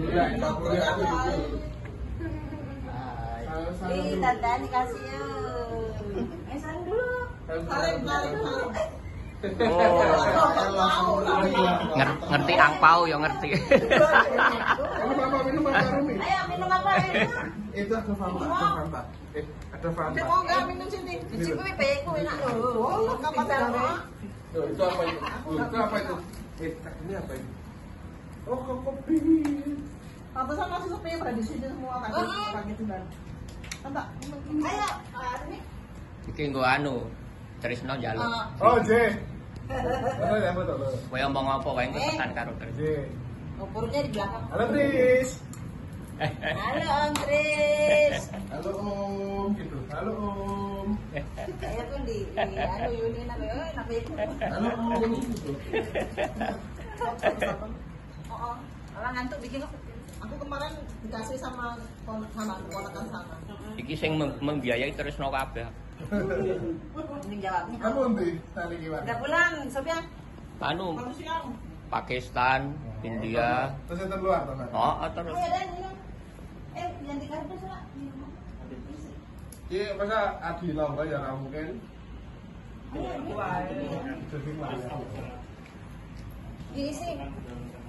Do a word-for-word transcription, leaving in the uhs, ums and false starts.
Ih, tanda dikasih ya. Eh, saling dulu. Saling, saling, saling. Oh, ngerti angpau ya ngerti. Minum apa Rumi? Ayo minum apa ini? Itu ada Fanta, ada Fanta. Eh, ada Fanta. Mau enggak minum sini? Cici kuwi beku enak lho. Oh, enggak apa-apa. Tuh, itu apa itu? Itu apa itu? Eh, ini apa itu? Oh, kopi. Pantesan masih sepi pada di sini semua kan. Pakai tulan. Tanta, ayo, ini. Iki nggo anu, Trisno njaluk. Oh, J. Betul ya, betul. Kowe ngomong apa wae engko pesan karo Tris. J. Opornya di belakang. Halo, Tris. Halo, Om Tris. Halo, Om. Gitu. Halo, Om. Saya pun di anu Yuni nak eh nak itu. Halo, Om. Gitu. Oh, orang ngantuk bikin kok. Aku kemarin dikasih sama sama ponakan sama. Iki sing membiayai Trisno kabeh. Ini jawabnya. Kamu nanti tadi gimana? Udah pulang, Sofian? Anu, Kamu siang? Pakistan, India. Terus yang luar, teman. Oh, terus. Oh, ya dan minum. Eh, ganti kartu salah. Iya, masa Adi lomba ya kamu mungkin. Ayo, Jadi mana? diisi.